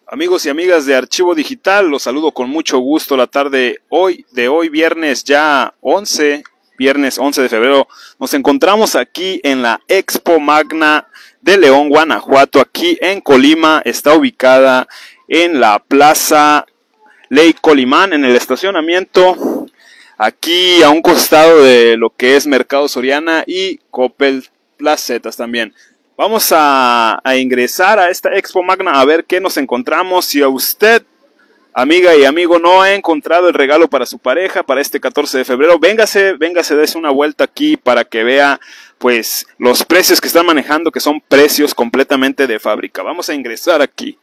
Amigos y amigas de Archivo Digital, los saludo con mucho gusto la tarde de hoy, viernes 11 de febrero. Nos encontramos aquí en la Expo Magna de León, Guanajuato, aquí en Colima. Está ubicada en la Plaza Ley Colimán, en el estacionamiento, aquí a un costado de lo que es Mercado Soriana y Coppel Placetas también. Vamos a ingresar a esta Expo Magna a ver qué nos encontramos. Si a usted, amiga y amigo, no ha encontrado el regalo para su pareja para este 14 de febrero, véngase, dése una vuelta aquí para que vea pues los precios que están manejando, que son precios completamente de fábrica. Vamos a ingresar aquí.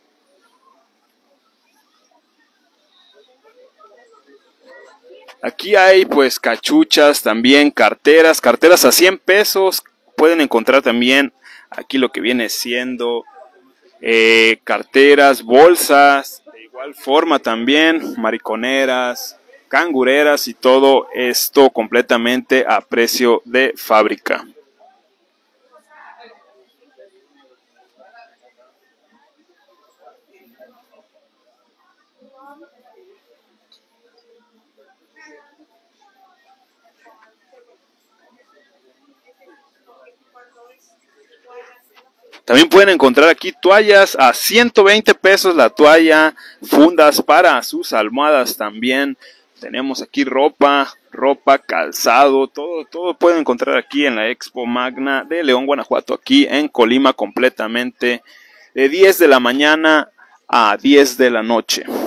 Aquí hay pues cachuchas, también carteras a 100 pesos. Pueden encontrar también aquí lo que viene siendo carteras, bolsas, de igual forma también mariconeras, cangureras y todo esto completamente a precio de fábrica. También pueden encontrar aquí toallas a 120 pesos la toalla, fundas para sus almohadas también. Tenemos aquí ropa, calzado, todo pueden encontrar aquí en la Expo Magna de León, Guanajuato, aquí en Colima, completamente de 10 de la mañana a 10 de la noche. ¿Qué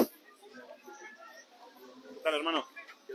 tal, hermano?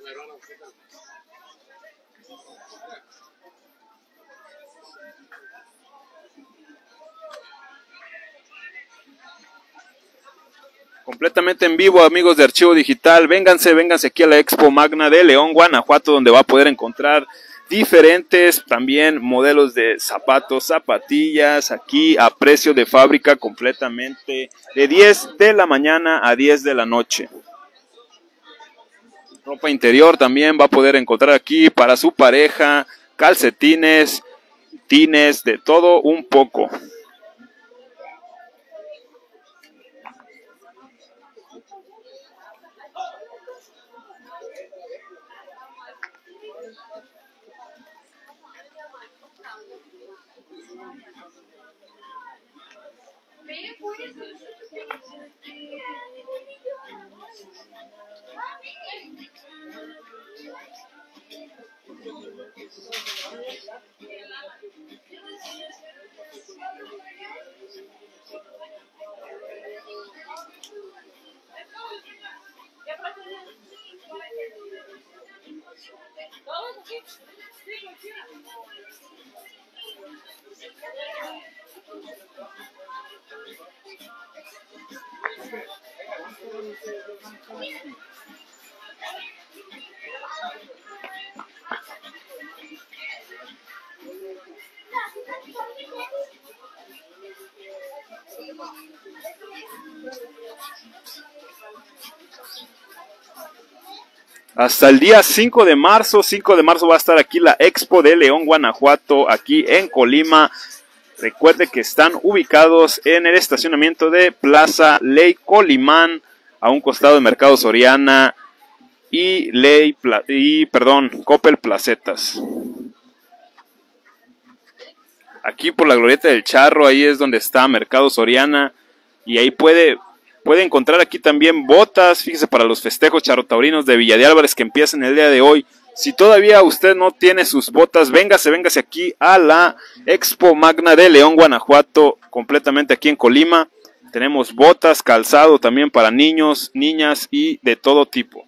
Completamente en vivo, amigos de Archivo Digital. Vénganse aquí a la Expo Magna de León, Guanajuato, donde va a poder encontrar diferentes también modelos de zapatos, zapatillas, aquí a precio de fábrica, completamente de 10 de la mañana a 10 de la noche. Ropa interior también va a poder encontrar aquí para su pareja, calcetines, tines, de todo un poco. Hasta el día 5 de marzo va a estar aquí la Expo de León, Guanajuato, aquí en Colima. Recuerde que están ubicados en el estacionamiento de Plaza Ley Colimán, a un costado de Mercado Soriana y Coppel Placetas. Aquí por la Glorieta del Charro, ahí es donde está Mercado Soriana, y ahí puede encontrar aquí también botas, fíjese, para los festejos charrotaurinos de Villa de Álvarez que empiezan el día de hoy. Si todavía usted no tiene sus botas, véngase aquí a la Expo Magna de León, Guanajuato, completamente aquí en Colima. Tenemos botas, calzado también para niños, niñas y de todo tipo.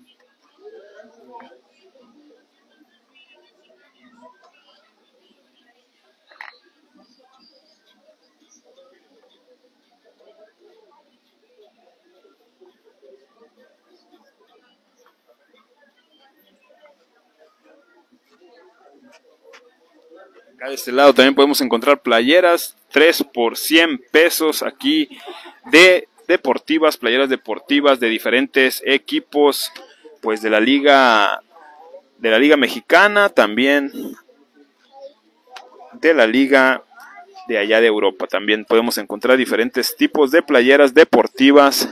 Acá de este lado también podemos encontrar playeras, 3 por 100 pesos aquí de deportivas, playeras deportivas de diferentes equipos, pues de la liga mexicana, también de la liga de allá de Europa. También podemos encontrar diferentes tipos de playeras deportivas.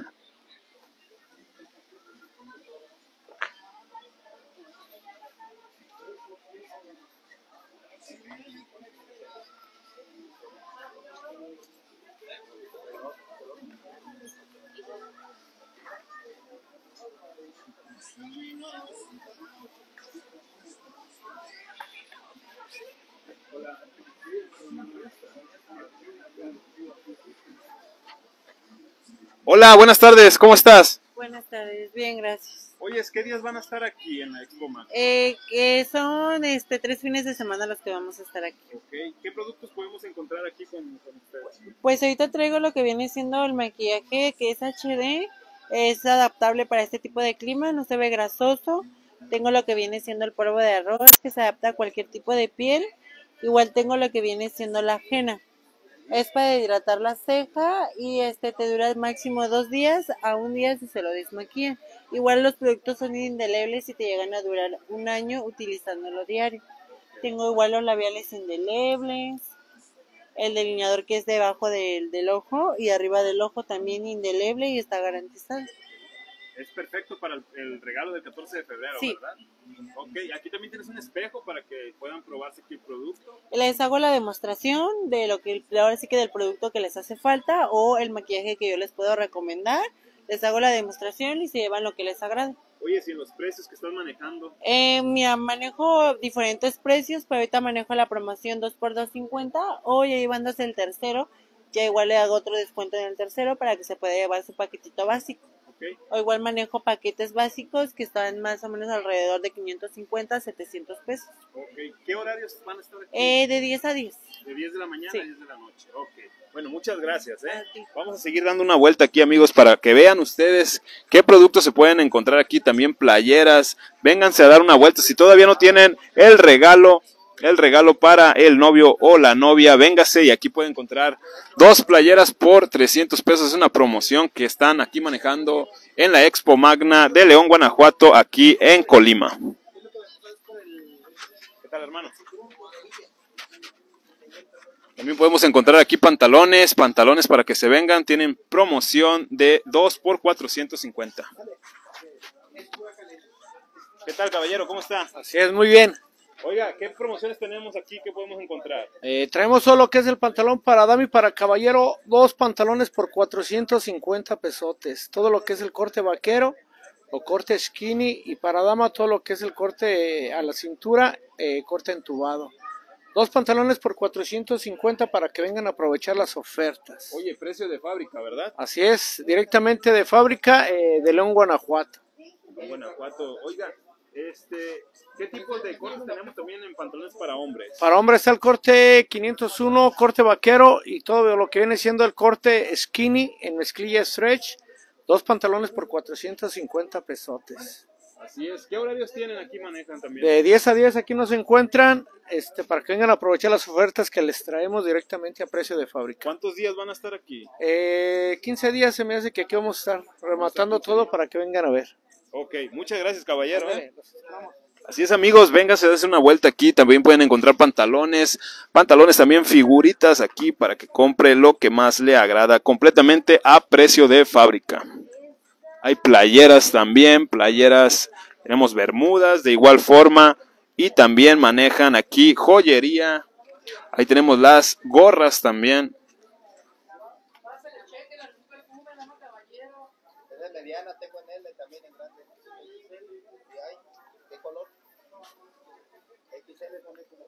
Hola, buenas tardes, ¿cómo estás? Buenas tardes, bien, gracias. Oye, ¿qué días van a estar aquí en la Expo Magna? Que son 3 fines de semana los que vamos a estar aquí. Okay. ¿Qué productos podemos encontrar aquí con ustedes? Pues ahorita traigo lo que viene siendo el maquillaje, que es HD, es adaptable para este tipo de clima, no se ve grasoso. Tengo lo que viene siendo el polvo de arroz, que se adapta a cualquier tipo de piel. Igual tengo lo que viene siendo la henna. Es para hidratar la ceja y te dura máximo 2 días a un día si se lo desmaquilla. Igual los productos son indelebles y te llegan a durar un año utilizándolo diario. Tengo igual los labiales indelebles, el delineador que es debajo del ojo y arriba del ojo también indeleble y está garantizado. Es perfecto para el regalo del 14 de febrero, sí. ¿Verdad? Ok, aquí también tienes un espejo para que puedan probarse aquí el producto. Les hago la demostración de lo que, ahora sí que del producto que les hace falta o el maquillaje que yo les puedo recomendar. Les hago la demostración y se llevan lo que les agrade. Oye, si en los precios que estás manejando. Mira, manejo diferentes precios, pero ahorita manejo la promoción 2x2.50 o ya llevándose el tercero, ya igual le hago otro descuento en el tercero para que se pueda llevar su paquetito básico. Okay. O igual manejo paquetes básicos que están más o menos alrededor de 550 a 700 pesos. Okay. ¿Qué horarios van a estar aquí? De 10 a 10. De 10 de la mañana sí. a 10 de la noche. Okay. Bueno, muchas gracias. Vamos a seguir dando una vuelta aquí, amigos, para que vean ustedes qué productos se pueden encontrar aquí. También playeras. Vénganse a dar una vuelta. Si todavía no tienen el regalo para el novio o la novia, véngase y aquí puede encontrar 2 playeras por 300 pesos. Es una promoción que están aquí manejando en la Expo Magna de León, Guanajuato, aquí en Colima. ¿Qué tal, hermano? También podemos encontrar aquí pantalones para que se vengan. Tienen promoción de 2 por 450. ¿Qué tal, caballero? ¿Cómo está? Así es, muy bien. Oiga, ¿qué promociones tenemos aquí que podemos encontrar? Traemos solo que es el pantalón para dama y para caballero, 2 pantalones por 450 pesotes. Todo lo que es el corte vaquero o corte skinny, y para dama todo lo que es el corte a la cintura, corte entubado. 2 pantalones por 450 para que vengan a aprovechar las ofertas. Oye, precio de fábrica, ¿verdad? Así es, directamente de fábrica de León, Guanajuato. Guanajuato. Oiga, ¿qué tipos de cortes tenemos también en pantalones para hombres? Para hombres está el corte 501, corte vaquero, y todo lo que viene siendo el corte skinny en mezclilla stretch. 2 pantalones por 450 pesotes. Así es. ¿Qué horarios tienen aquí, manejan también? De 10 a 10 aquí nos encuentran, para que vengan a aprovechar las ofertas que les traemos directamente a precio de fábrica. ¿Cuántos días van a estar aquí? 15 días se me hace que aquí vamos a estar rematando todo para que vengan a ver. Ok, muchas gracias, caballero. Vamos. Así es, amigos, vénganse a darse una vuelta aquí. También pueden encontrar pantalones también, figuritas aquí para que compre lo que más le agrada, completamente a precio de fábrica. Hay playeras también, tenemos bermudas de igual forma, y también manejan aquí joyería. Ahí tenemos las gorras también. Mediana tengo en L, también en grande. ¿Qué color? XL también como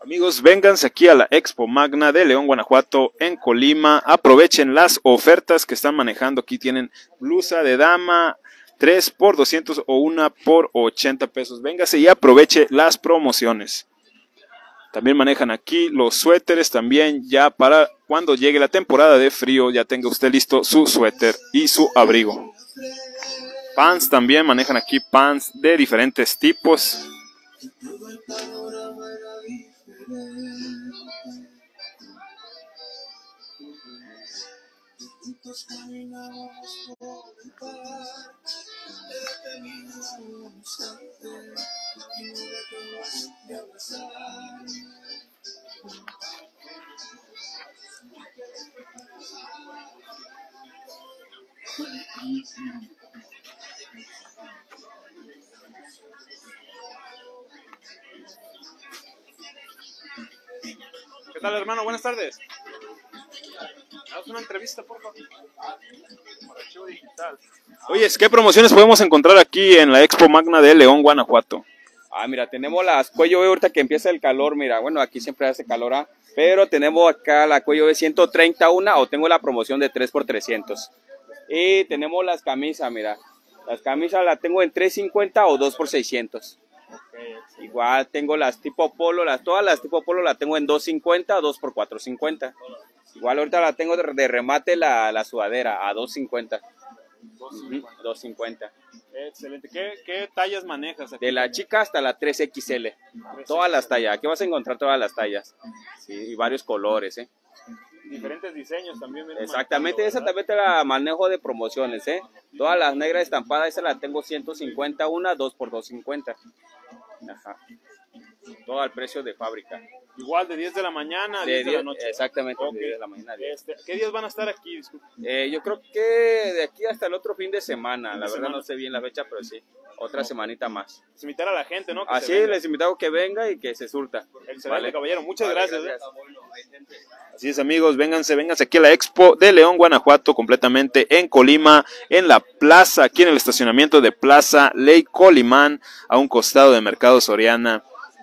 Amigos, vénganse aquí a la Expo Magna de León, Guanajuato, en Colima. Aprovechen las ofertas que están manejando. Aquí tienen blusa de dama, 3 por 200 o 1 por 80 pesos. Véngase y aproveche las promociones. También manejan aquí los suéteres también, ya para cuando llegue la temporada de frío, ya tenga usted listo su suéter y su abrigo. Pants también, manejan aquí pants de diferentes tipos. ¿Qué tal, hermano? Buenas tardes. Haz una entrevista, por favor. Archivo digital. Oye, ¿qué promociones podemos encontrar aquí en la Expo Magna de León, Guanajuato? Mira, tenemos las cuello B ahorita que empieza el calor, mira, bueno, aquí siempre hace calor, pero tenemos acá la cuello B 131 o tengo la promoción de 3 por 300. Y tenemos las camisas, mira, las camisas las tengo en 350 o 2 por 600. Okay. Igual tengo las tipo polo, todas las tipo polo las tengo en 250 o 2 por 450. Igual ahorita la tengo de remate la sudadera a 250. 250. Excelente. ¿Qué tallas manejas aquí? De la chica hasta la 3XL. Todas las tallas. Aquí vas a encontrar todas las tallas. Sí, y varios colores, Diferentes diseños también. Exactamente, esa también te la manejo de promociones, Todas las negras estampadas, esa la tengo 150 una, 2 por 250. Ajá. Todo al precio de fábrica. Igual de 10 de la mañana a 10 de la noche. Exactamente, okay. De 10 de la mañana a 10. ¿Qué días van a estar aquí? Yo creo que de aquí hasta el otro fin de semana. La verdad no sé bien la fecha, pero sí. Otra semanita más. Les invitar a la gente, ¿no? Así les invitamos que venga y que se surta. Excelente, ¿vale? Caballero. Muchas gracias. Así es, amigos. Vénganse aquí a la Expo de León, Guanajuato, completamente en Colima, en la plaza, aquí en el estacionamiento de Plaza Ley Colimán, a un costado de Mercado Soriana.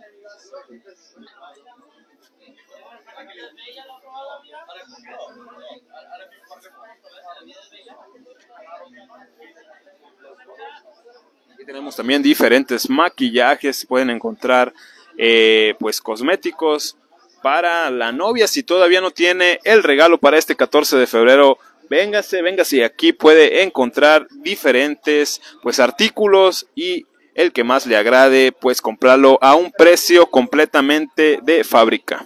Aquí tenemos también diferentes maquillajes, pueden encontrar pues cosméticos para la novia. Si todavía no tiene el regalo para este 14 de febrero, véngase y aquí puede encontrar diferentes pues artículos y el que más le agrade, pues comprarlo a un precio completamente de fábrica.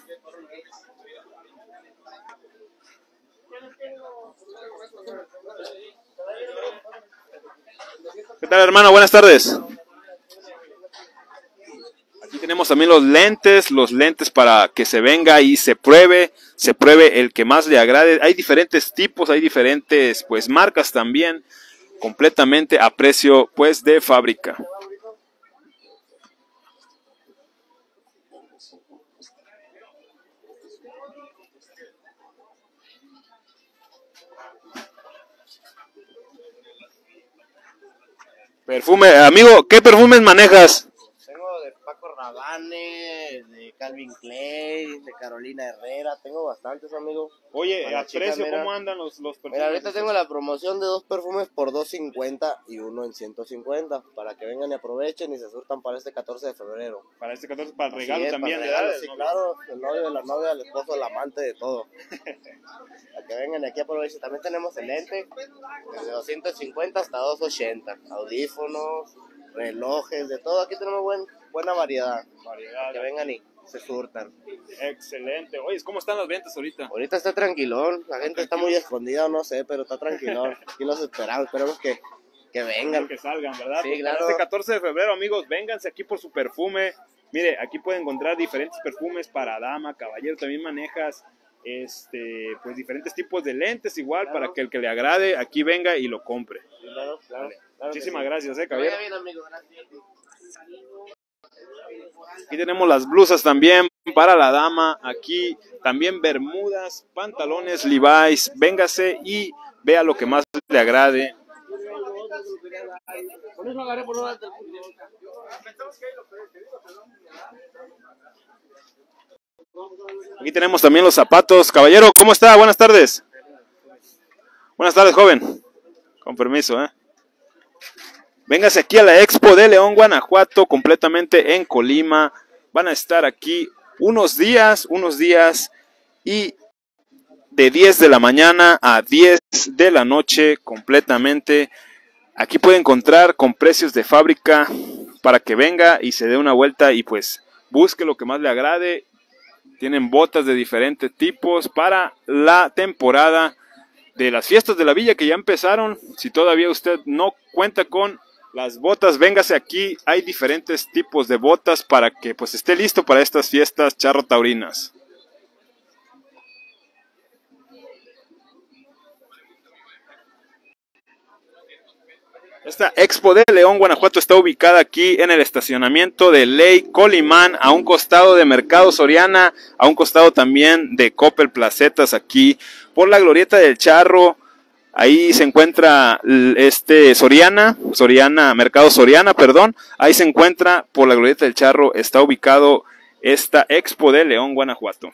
¿Qué tal, hermano? Buenas tardes. Aquí tenemos también los lentes para que se venga y se pruebe el que más le agrade. Hay diferentes tipos, hay diferentes pues marcas también, completamente a precio pues de fábrica. Perfume, amigo, ¿qué perfumes manejas? Tengo de Paco Rabanne, de Calvin Klein, de Carolina Herrera, tengo bastantes, amigo. Oye, a precio, mira, ¿cómo andan los perfumes? Mira, ahorita tengo la promoción de 2 perfumes por 250 y uno en 150, para que vengan y aprovechen y se surtan para este 14 de febrero. Para este 14, para el regalo también. Para regalo, sí, claro, el novio, de la novia, el esposo, el amante, de todo. Para que vengan y aquí aprovechen. También tenemos el lente, desde 250 hasta 280, audífonos, relojes, de todo. Aquí tenemos buena variedad. Para que vengan y se surtan. Excelente. Oye, ¿cómo están las ventas ahorita? Ahorita está tranquilón, la gente está muy escondida, no sé, pero está tranquilón. Aquí los esperamos que vengan. Que salgan, ¿verdad? Sí, pues claro. Este 14 de febrero, amigos, vénganse aquí por su perfume. Mire, aquí pueden encontrar diferentes perfumes para dama, caballero. También manejas pues diferentes tipos de lentes igual, claro, para que el que le agrade aquí venga y lo compre. Claro, claro, claro. Muchísimas gracias, caballero. Muy bien, amigo, gracias. Aquí tenemos las blusas también para la dama, aquí también bermudas, pantalones Levi's. Véngase y vea lo que más le agrade. Aquí tenemos también los zapatos. Caballero, ¿cómo está? Buenas tardes. Buenas tardes, joven. Con permiso, Véngase aquí a la Expo de León, Guanajuato, completamente en Colima. Van a estar aquí unos días y de 10 de la mañana a 10 de la noche completamente. Aquí puede encontrar con precios de fábrica para que venga y se dé una vuelta y pues busque lo que más le agrade. Tienen botas de diferentes tipos para la temporada de las fiestas de la villa que ya empezaron. Si todavía usted no cuenta con las botas, véngase aquí. Hay diferentes tipos de botas para que pues esté listo para estas fiestas charro taurinas. Esta Expo de León, Guanajuato está ubicada aquí en el estacionamiento de Ley Colimán, a un costado de Mercado Soriana, a un costado también de Coppel Placetas, aquí por la Glorieta del Charro. Ahí se encuentra Mercado Soriana, perdón. Ahí se encuentra por la Glorieta del Charro, está ubicado esta Expo de León, Guanajuato.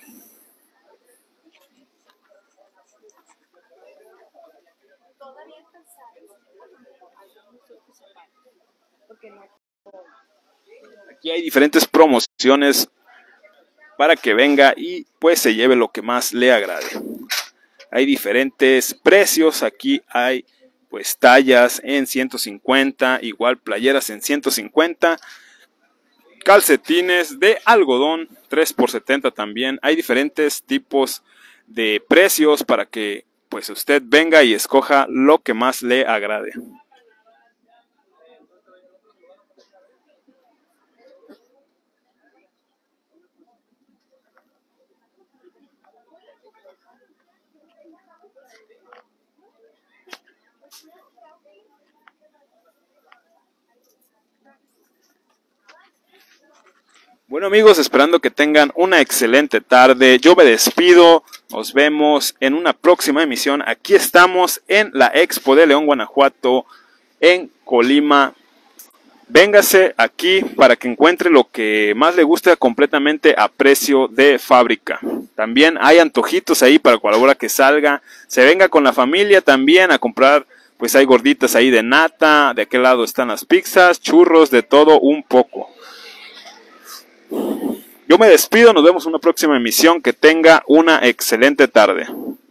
Aquí hay diferentes promociones para que venga y pues se lleve lo que más le agrade. Hay diferentes precios, aquí hay pues tallas en 150, igual playeras en 150, calcetines de algodón 3 por 70 también. Hay diferentes tipos de precios para que pues usted venga y escoja lo que más le agrade. Bueno amigos, esperando que tengan una excelente tarde. Yo me despido, nos vemos en una próxima emisión. Aquí estamos en la Expo de León, Guanajuato, en Colima. Véngase aquí para que encuentre lo que más le guste completamente a precio de fábrica. También hay antojitos ahí para cualquier hora que salga. Se venga con la familia también a comprar, pues hay gorditas ahí de nata. De aquel lado están las pizzas, churros, de todo un poco. Yo me despido, nos vemos en una próxima emisión. Que tenga una excelente tarde.